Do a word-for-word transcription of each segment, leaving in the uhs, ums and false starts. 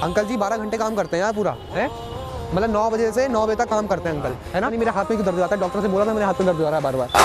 Uncle जी बारह घंटे काम करते हैं यार पूरा है, मतलब नौ बजे से नौ बजे तक काम करते हैं अंकल, है ना। नहीं मेरे हाथ में क्यों दर्द आता है, डॉक्टर से बोला था मेरे हाथ में दर्द हो रहा है बार बार।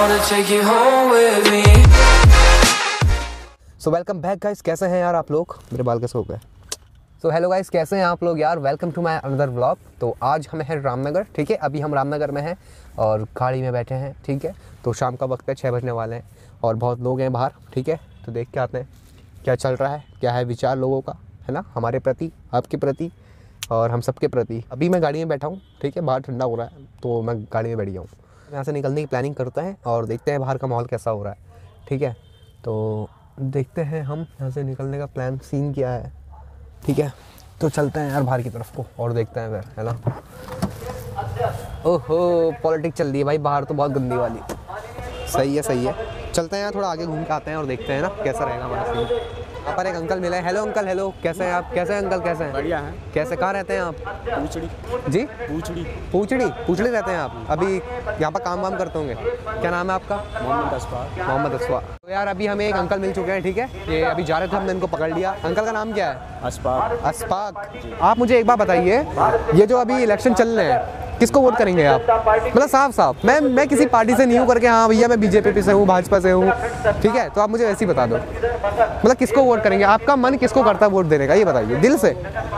सो वेलकम बैक गाइस, कैसे हैं यार आप लोग, मेरे बाल कैसे हो गए। सो हेलो गाइस, कैसे हैं आप लोग यार, welcome to my another vlog. तो आज हम हैं रामनगर, ठीक है, अभी हम रामनगर में हैं और गाड़ी में बैठे हैं, ठीक है। तो शाम का वक्त है, छः बजने वाले हैं और बहुत लोग हैं बाहर, ठीक है। तो देख के आते हैं क्या चल रहा है, क्या है विचार लोगों का, है ना, हमारे प्रति, आपके प्रति और हम सबके प्रति। अभी मैं गाड़ी में बैठा हूँ, ठीक है, बाहर ठंडा हो रहा है तो मैं गाड़ी में बैठ गया हूँ। यहाँ से निकलने की प्लानिंग करते हैं और देखते हैं बाहर का माहौल कैसा हो रहा है, ठीक है। तो देखते हैं हम यहाँ से निकलने का प्लान सीन क्या है, ठीक है। तो चलते हैं यार बाहर की तरफ को और देखते हैं फिर, है ना। ओहो पॉलिटिक्स चल रही है भाई बाहर तो, बहुत गंदी वाली। सही है सही है, चलते हैं यार थोड़ा आगे घूम के आते हैं और देखते हैं ना कैसा रहेगा हमारा सीन। यहाँ पर एक अंकल मिले। हेलो अंकल, हेलो, कैसे हैं आप, कैसे हैं अंकल, कैसे हैं? बढ़िया हैं। कैसे, कहाँ रहते हैं आप? पूछड़ी। जी पूछड़ी पूछड़ी पूछड़ी रहते हैं आप, अभी यहाँ पर काम वाम करते होंगे। क्या नाम है आपका? मोहम्मद अस्फाक। मोहम्मद अस्फाक। तो यार अभी हमें एक अंकल मिल चुके हैं, ठीक है, ये अभी जा रहे थे, हमने इनको पकड़ लिया। अंकल का नाम क्या है? अस्फाक। अस्फाक। आप मुझे एक बात बताइए, ये जो अभी इलेक्शन चल रहे हैं किसको वोट करेंगे आप, मतलब साफ साफ। मैं मैं किसी पार्टी से नहीं हूँ करके हाँ भैया मैं बीजेपी से हूँ, भाजपा से हूँ, ठीक है। तो आप मुझे ऐसे ही बता दो, मतलब किसको वोट करेंगे, आपका मन किसको करता है वोट देने का, ये बताइए दिल से।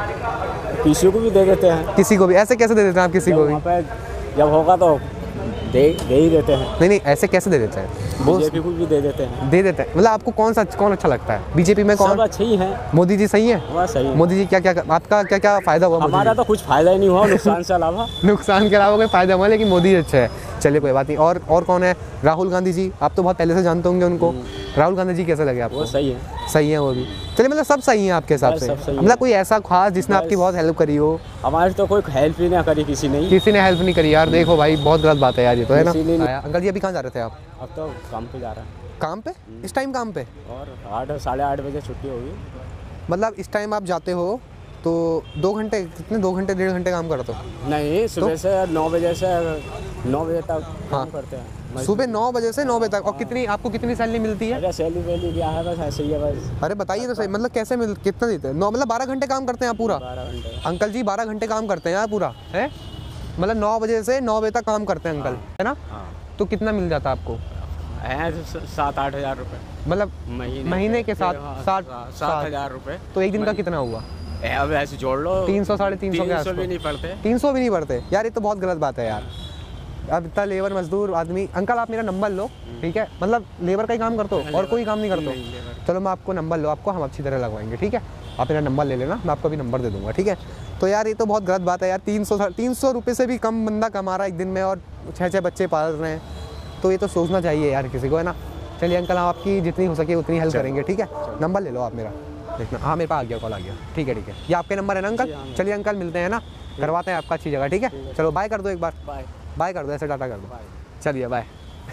किसी को भी दे देते हैं। किसी को भी? ऐसे कैसे दे देते हैं आप किसी को भी? जब होगा तो दे दे ही देते हैं। नहीं नहीं, ऐसे कैसे दे देते हैं? बीजेपी को भी दे देते हैं। दे देते हैं, मतलब आपको कौन सा कौन अच्छा लगता है बीजेपी में? कौन अच्छे ही हैं। मोदी जी सही है? वह सही है। मोदी जी क्या क्या, आपका क्या क्या फायदा हुआ? हमारा तो कुछ फायदा ही नहीं हुआ, नुकसान से अलावा। नुकसान के अलावा कोई फायदा हुआ, लेकिन मोदी अच्छा है। चलिए कोई बात नहीं। और और कौन है? राहुल गांधी जी, आप तो बहुत पहले से जानते होंगे उनको। राहुल गांधी जी कैसे लगे आपको? वो सही है। सही है वो भी। चलिए मतलब सब सही है आपके हिसाब से, मतलब कोई ऐसा खास जिसने आपकी बहुत हेल्प करी हो? हमारी तो कोई हेल्प ही ना करी किसी ने। किसी ने हेल्प नहीं करी यार, देखो भाई बहुत गलत बात है यार ये तो, है ना। अंकल जी अभी कहाँ जा रहे थे आप? अब तो काम पे जा रहे हैं। काम पे? इस टाइम काम पे? और आठ साढ़े आठ बजे छुट्टी होगी। मतलब इस टाइम आप जाते हो तो दो घंटे, कितने, दो घंटे डेढ़ घंटे काम करते हो? नहीं, सुबह से नौ बजे से नौ बजे तक काम करते हैं। सुबह नौ बजे से नौ बजे तक। और कितनी आपको कितनी सैलरी मिलती है? अरे सैलरी वैली क्या है, बस ऐसे ही है बस। अरे बताइए तो सही, मतलब कैसे मिल, कितना देते हैं? नौ मतलब बारह घंटे काम करते हैं आप पूरा? बारह घंटे। अंकल जी बारह घंटे काम करते हैं यार पूरा, है मतलब नौ बजे से नौ बजे तक काम करते हैं अंकल, है ना। तो कितना मिल जाता है आपको? है सात आठ हजार रुपये, मतलब महीने महीने के साथ सात सात हजार रुपये। तो एक दिन का कितना हुआ? अब ऐसे जोड़ लो, तीन सौ साढ़े तीन सौ के आसपास भी नहीं पड़ते। तीन सौ भी नहीं पड़ते यार, ये तो बहुत गलत बात है यार। अब इतना लेबर मजदूर आदमी। अंकल आप मेरा नंबर लो, ठीक है, मतलब लेबर का ही काम करते हो और कोई काम नहीं करते हो? चलो मैं आपको नंबर लो, आपको हम अच्छी तरह लगवाएंगे, ठीक है। आप मेरा नंबर ले लेना, मैं आपको भी नंबर दे दूंगा, ठीक है। तो यार ये तो बहुत गलत बात है यार, तीन सौ तीन सौ रुपये से भी कम बंदा कमा रहा है एक दिन में और छः छः बच्चे पाल रहे हैं, तो ये तो सोचना चाहिए यार किसी को, है ना। चलिए अंकल हम आपकी जितनी हो सके उतनी हेल्प करेंगे, ठीक है। नंबर ले लो आप मेरा, देखना। हाँ मेरे पास आ गया, कॉल आ गया, ठीक है ठीक है। ये आपके नंबर है ना अंकल? चलिए अंकल मिलते हैं ना, करवाते हैं आपका अच्छी जगह, ठीक है। चलो बाय कर दो एक बार, बाय बाय कर दो, ऐसे टाटा कर दो, चलिए बाय।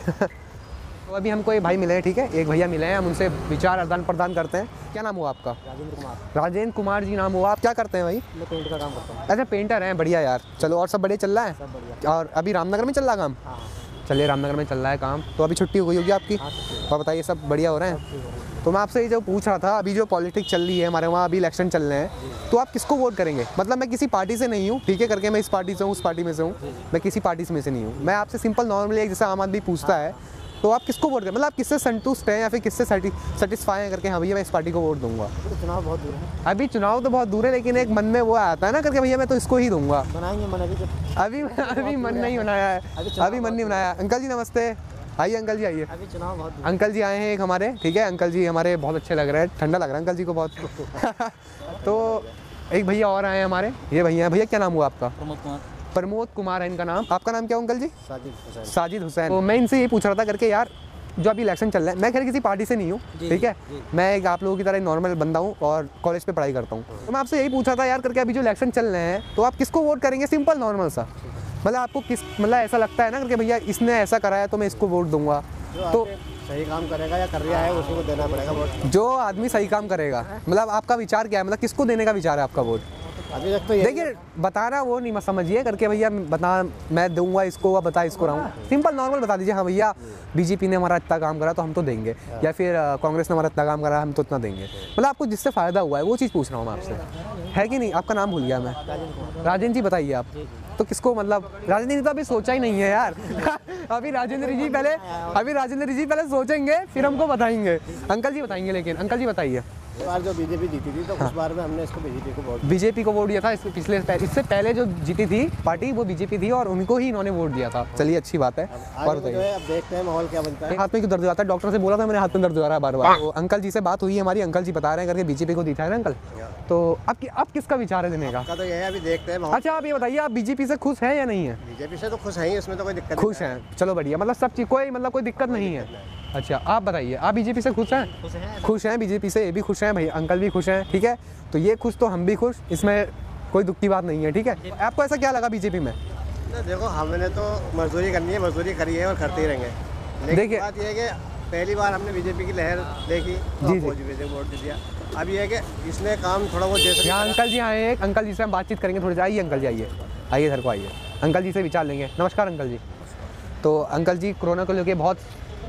तो अभी हमको एक भाई मिले हैं, ठीक है, एक भैया मिले हैं, हम उनसे विचार आदान प्रदान करते हैं। क्या नाम हुआ आपका? राजेंद्र कुमार। राजेंद्र कुमार जी नाम हुआ। आप क्या करते हैं भाई? मैं पेंट का काम करता हूँ। अच्छा पेंटर हैं, बढ़िया यार। चलो और सब बढ़िया चल रहा है? सब बढ़िया। और अभी रामनगर में चल रहा है काम? हाँ। चलिए रामनगर में चल रहा है काम, तो अभी छुट्टी हो गई होगी आपकी? हाँ, और बताइए सब बढ़िया हो रहे हैं? तो मैं आपसे ये जो पूछ रहा था, अभी जो पॉलिटिक्स चल रही है हमारे वहाँ, अभी इलेक्शन चल रहे हैं, तो आप किसको वोट करेंगे? मतलब मैं किसी पार्टी से नहीं हूँ, ठीक है, करके मैं इस पार्टी से हूँ उस पार्टी में से हूँ, मैं किसी पार्टी में से नहीं हूँ। मैं आपसे सिंपल नॉर्मली एक जैसे आम आदमी पूछता है, तो आप किसको वोट करें, मतलब आप किससे संतुष्ट हैं या फिर किससे सेटिस्फाई हैं करके हाँ भैया मैं इस पार्टी को वोट दूंगा? तो चुनाव बहुत दूर है। अभी चुनाव तो बहुत दूर है, लेकिन एक मन में वो आता है ना करके भैया मैं तो इसको ही दूंगा। बनाएंगे मन, अभी अभी अभी मन नहीं बनाया है, अभी मन नहीं बनाया। अंकल जी नमस्ते, आइए अंकल जी आइए। अभी चुनाव बहुत दूर। अंकल जी आए हैं एक हमारे, ठीक है, अंकल जी हमारे बहुत अच्छे लग रहे हैं, ठंडा लग रहा है अंकल जी को बहुत। तो एक भैया और आए हैं हमारे, ये भैया। भैया क्या नाम हुआ आपका? प्रमोद कुमार। प्रमोद कुमार है इनका नाम। आपका नाम क्या अंकल जी? साजिद हुसैन। साजिद हुसैन। तो मैं इनसे ये पूछ रहा था करके यार, जो अभी इलेक्शन चल रहा है, मैं खैर किसी पार्टी से नहीं हूँ, ठीक है, मैं एक आप लोगों की तरह नॉर्मल बंदा हूँ और कॉलेज पे पढ़ाई करता हूँ। तो मैं आपसे यही पूछा था यार करके, अभी जो इलेक्शन चल रहे हैं तो आप किसको वोट करेंगे? सिंपल नॉर्मल सा, मतलब आपको किस, मतलब ऐसा लगता है ना करके भैया इसने ऐसा करा है तो मैं इसको वोट दूंगा। तो सही काम करेगा या कर रहा है उसी को देना पड़ेगा वोट। जो आदमी सही काम करेगा, मतलब आपका विचार क्या है, मतलब किसको देने का विचार है आपका वोट? अभी तक तो ये देखिए बताना वो नहीं मत समझिए करके भैया बता मैं दूंगा इसको व बता इसको रहा हूँ, सिंपल नॉर्मल बता दीजिए हाँ भैया बीजेपी ने हमारा इतना काम करा तो हम तो देंगे, या फिर अ, कांग्रेस ने हमारा इतना काम करा हम तो इतना देंगे। मतलब आपको जिससे फ़ायदा हुआ है वो चीज़ पूछ रहा हूँ मैं आपसे, है कि नहीं? आपका नाम भूल गया मैं। राजेंद्र जी बताइए आप तो किसको, मतलब राजेंद्र जी तो अभी सोचा ही नहीं है यार अभी राजेंद्र जी पहले अभी राजेंद्र जी पहले सोचेंगे फिर हमको बताएंगे। अंकल जी बताएंगे, लेकिन अंकल जी बताइए। इस बार जो बीजेपी जीती थी तो उस बार में हमने इसको बीजेपी को वोट बीजेपी को वोट दिया था, इससे पिछले इससे पहले जो जीती थी पार्टी वो बीजेपी थी और उनको ही इन्होंने वोट दिया था। चलिए अच्छी बात है। और आगे जो है अब देखते हैं माहौल क्या बनता है। हाथ में क्यों दर्द हो जाता है? डॉक्टर से बोला था मैंने हाथ में दर्द हो रहा है बार बार। तो अंकल जी से बात हुई है हमारी, अंकल जी बता रहे हैं करके बीजेपी को दिखा है ना अंकल। तो अब अब किसका विचार है देने का? का तो ये है अभी देखते हैं माहौल। अच्छा आप ये बताइए आप बीजेपी से खुश हैं या नहीं है? बीजेपी से तो खुश हैं ही, उसमें तो कोई दिक्कत खुश हैं, चलो बढ़िया, मतलब सब चीज़ कोई मतलब कोई दिक्कत नहीं है। अच्छा आप बताइए आप बीजेपी से खुश हैं? खुश हैं खुश हैं बीजेपी से, ये भी खुश हैं भाई, अंकल भी खुश हैं, ठीक है। तो ये खुश तो हम भी खुश, इसमें कोई दुख की बात नहीं है, ठीक है। आपको ऐसा क्या लगा बीजेपी में? तो देखो हमने तो मजदूरी करनी है, मजदूरी करी है और करते ही रहेंगे। लेकिन देखिए- बात ये है कि पहली बार हमने बीजेपी की लहर देखी तो जी, जी। बीजेपी को वोट दिया। अब ये है कि इसने काम थोड़ा बहुत जैसे यहाँ अंकल जी आए हैं, अंकल जी से हम बातचीत करेंगे थोड़ी सी। आइए अंकल जी, आइए आइए घर को आइए, अंकल जी से विचार लेंगे। नमस्कार अंकल जी। तो अंकल जी कोरोना को लेके बहुत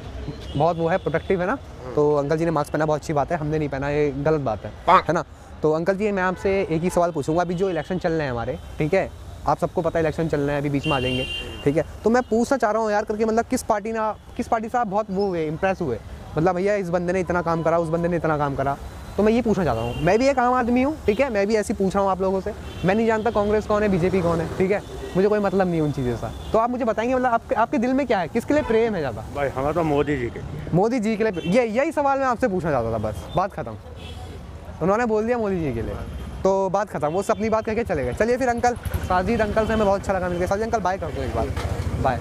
बहुत वो है, प्रोटेक्टिव है ना, तो अंकल जी ने मास्क पहना, बहुत अच्छी बात है, हमने नहीं पहना ये गलत बात है, है ना। तो अंकल जी मैं आपसे एक ही सवाल पूछूंगा, अभी जो इलेक्शन चल रहे हैं हमारे, ठीक है, आप सबको पता है इलेक्शन चल रहे हैं, अभी बीच में आ जाएंगे, ठीक है। तो मैं पूछना चाह रहा हूँ यार करके, मतलब किस पार्टी ना किस पार्टी से आप बहुत वो हुए, इंप्रेस हुए, मतलब भैया इस बंदे ने इतना काम करा, उस बंदे ने इतना काम करा। तो मैं ये पूछना चाहता हूँ, मैं भी एक आम आदमी हूँ, ठीक है, मैं भी ऐसे पूछ रहा हूँ आप लोगों से, मैं नहीं जानता कांग्रेस कौन है, बीजेपी कौन है, ठीक है, मुझे कोई मतलब नहीं उन चीज़ों से। तो आप मुझे बताएंगे मतलब आपके आपके दिल में क्या है, किसके लिए प्रेम है ज़्यादा? भाई हमारा तो मोदी जी के लिए। मोदी जी के लिए, ये यही सवाल मैं आपसे पूछना चाहता था, बस बात खत्म। उन्होंने बोल दिया मोदी जी के लिए, तो बात खत्म, वो अपनी बात कह के चले गए। चलिए फिर अंकल, साजिद अंकल से हमें बहुत अच्छा लगा मिलकर। साजिद अंकल बाय कर दो एक बार, बाय।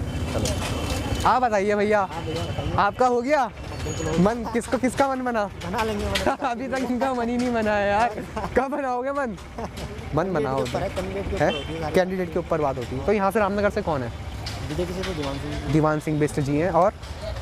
चलो आप बताइए भैया, आपका हो गया मन? किसको किसका मन बना? बना लेंगे अभी तक इनका मन ही नहीं बना है यार, कब बनाओगे मन? मन बनाओ है, कैंडिडेट के ऊपर बात होती है। तो यहाँ से रामनगर से कौन है? बीजेपी से तो दीवान सिंह दीवान सिंह बिष्ट जी हैं, और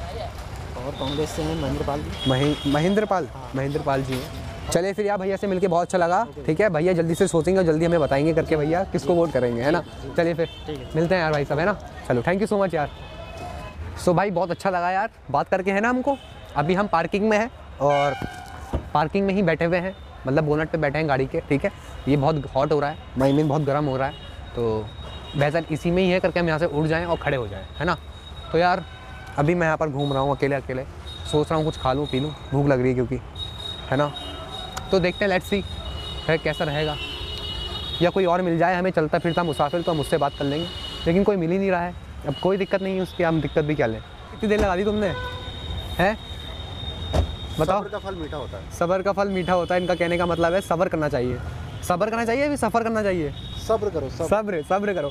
और कांग्रेस से हैं महेंद्र पाल जी। महे महेंद्र पाल महेंद्र पाल जी हैं। चलिए फिर यार भैया से मिलके बहुत अच्छा लगा, ठीक है। भैया जल्दी से सोचेंगे और जल्दी हमें बताएंगे करके भैया किसको वोट करेंगे, है ना। चलिए फिर मिलते हैं यार भाई साहब, है ना। चलो थैंक यू सो मच यार। सो भाई बहुत अच्छा लगा यार बात करके, है ना हमको। अभी हम पार्किंग में हैं और पार्किंग में ही बैठे हुए हैं, मतलब बोनट पे बैठे हैं गाड़ी के, ठीक है। ये बहुत हॉट हो रहा है, माई मीन बहुत गर्म हो रहा है, तो बेहतर इसी में ही है करके हम यहाँ से उठ जाएँ और खड़े हो जाएँ, है ना। तो यार अभी मैं यहाँ पर घूम रहा हूँ अकेले अकेले, सोच रहा हूँ कुछ खा लूँ पी लूँ, भूख लग रही है क्योंकि, है ना। तो देखते हैं, लेट्स सी है कैसा रहेगा, या कोई और मिल जाए हमें चलता फिरता मुसाफिर तो हम उससे बात कर लेंगे, लेकिन कोई मिल ही नहीं रहा है। अब कोई दिक्कत नहीं है उसकी, हम दिक्कत भी क्या लें। कितनी देर लगा दी तुमने, हैं बताओ। सब्र का फल मीठा होता है। सब्र का फल मीठा होता है, इनका कहने का मतलब है सब्र करना चाहिए। सब्र करना चाहिए, अभी सफ़र करना चाहिए। सब्र करो सब्र। सब्र सब्र करो।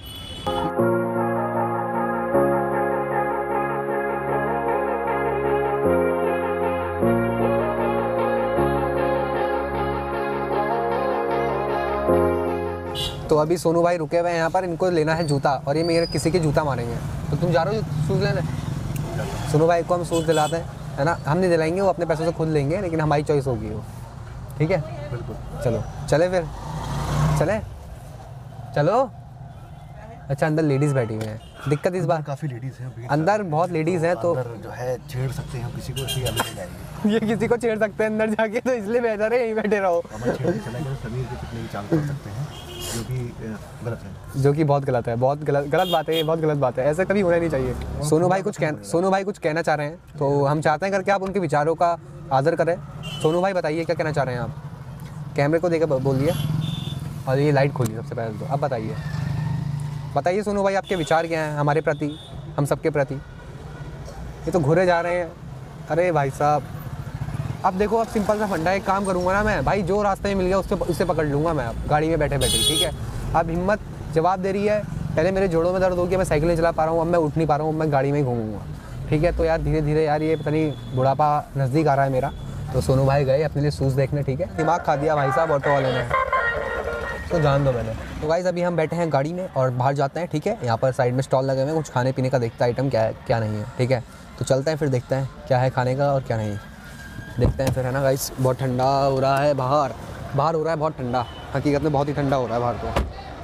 तो अभी सोनू भाई रुके हुए हैं यहाँ पर, इनको लेना है जूता, और ये मेरे किसी के जूता मारेंगे। तो तुम जा रहे हो शूज़ लेने? सोनू भाई को हम शूज़ दिलाते हैं, है ना। हम नहीं दिलाएंगे, वो अपने पैसों से खुद लेंगे, लेकिन हमारी चॉइस होगी वो, ठीक है। बिल्कुल। चलो चले फिर, चले चलो। अच्छा अंदर लेडीज़ बैठी हुई हैं, दिक्कत इस बार काफ़ी लेडीज़ हैं अभी अंदर, बहुत लेडीज़ हैं, तो अंदर जो है छेड़ सकते हैं हम किसी को, इसलिए अंदर जाएंगे। ये किसी को छेड़ सकते हैं अंदर जाके, तो इसलिए बेहतर है यहीं बैठे रहो। हमारे छेड़ के चला गया समीर के कितने भी चाल कर सकते हैं, जो कि अ, गलत है। जो कि बहुत गलत है, बहुत गलत गलत बात है, ये बहुत गलत बात है, ऐसा कभी होना नहीं चाहिए। सोनू भाई कुछ कह सोनू भाई कुछ कहना चाह रहे हैं, तो हम चाहते हैं करके आप उनके विचारों का आदर करें। सोनू भाई बताइए क्या कहना चाह रहे हैं आप? कैमरे को देकर बोलिए, और ये लाइट खोलिए सबसे पहले तो। अब बताइए बताइए सोनू भाई आपके विचार क्या हैं हमारे प्रति, हम सबके प्रति। ये तो घुरे जा रहे हैं। अरे भाई साहब अब देखो, अब सिंपल सा फंडा, एक काम करूँगा ना मैं भाई, जो रास्ते में मिल गया उससे उससे पकड़ लूँगा मैं, अब गाड़ी में बैठे बैठे, ठीक है। अब हिम्मत जवाब दे रही है, पहले मेरे जोड़ों में दर्द हो गया, मैं साइकिल नहीं चला पा रहा हूँ, अब मैं उठ नहीं पा रहा हूँ, अब मैं गाड़ी में ही घूमूंगा, ठीक है। तो यार धीरे धीरे यार ये पता नहीं बुढ़ापा नज़दीक आ रहा है मेरा। तो सोनू भाई गए अपने लिए शूज़ देखने, ठीक है। दिमाग खा दिया भाई साहब ऑटो वाले ने, तो जान दो मैंने। तो गाइस अभी हम बैठे हैं गाड़ी में और बाहर जाते हैं, ठीक है। यहाँ पर साइड में स्टॉल लगे हुए हैं, कुछ खाने पीने का देखते हैं आइटम क्या है क्या नहीं है, ठीक है। तो चलते हैं फिर देखते हैं क्या है खाने का और क्या नहीं, देखते हैं फिर, है ना गाइस। बहुत ठंडा हो रहा है बाहर, बाहर हो रहा है बहुत ठंडा, हकीकत में बहुत ही ठंडा हो रहा है बाहर तो।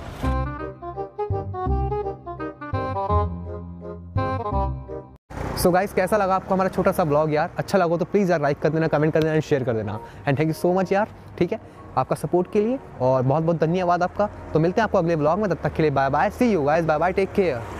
सो so गाइस, कैसा लगा आपको हमारा छोटा सा ब्लॉग यार? अच्छा लगा तो प्लीज़ यार लाइक कर देना, कमेंट कर देना एंड शेयर कर देना। And thank you so much यार, ठीक है, आपका सपोर्ट के लिए और बहुत बहुत धन्यवाद आपका। तो मिलते हैं आपको अगले ब्लॉग में, तब तक के लिए bye bye, see you guys, bye bye, take care.